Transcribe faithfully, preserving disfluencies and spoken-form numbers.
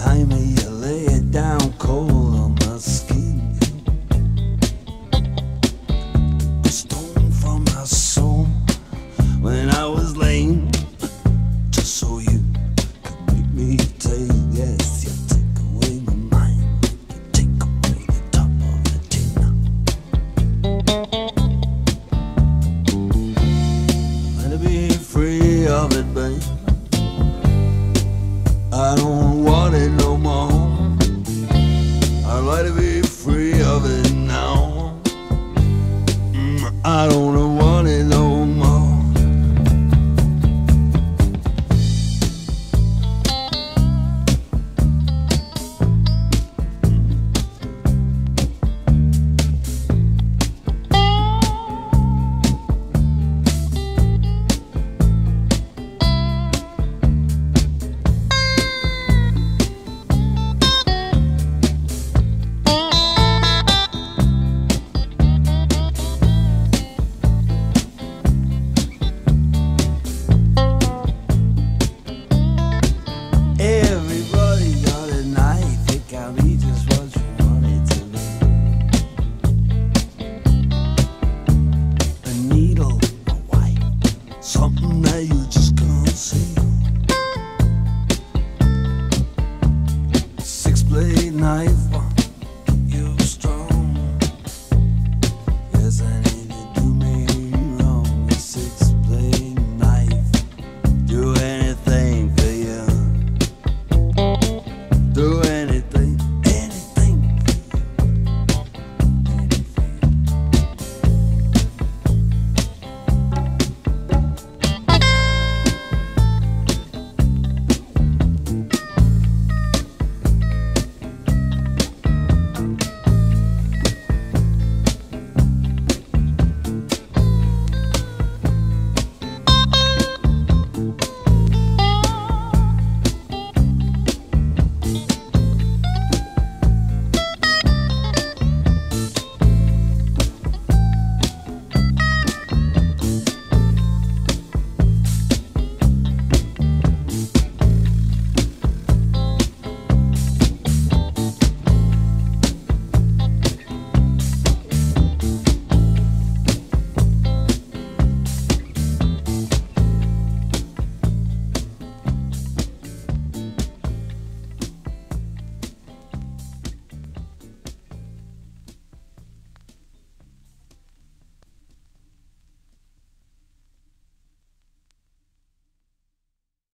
behind me, you lay it down cold on my skin. A stone from my soul when I was lame, just so you could make me take. Yes, you take away my mind, you take away the top of the tin. Let it be free of it, babe. I don't want it no more. I'd like to be free of it now. Mm, I don't want it no more. Everybody got a knife, it can be just what you want it to be. A needle, a white, something that you just can't see. Six blade knife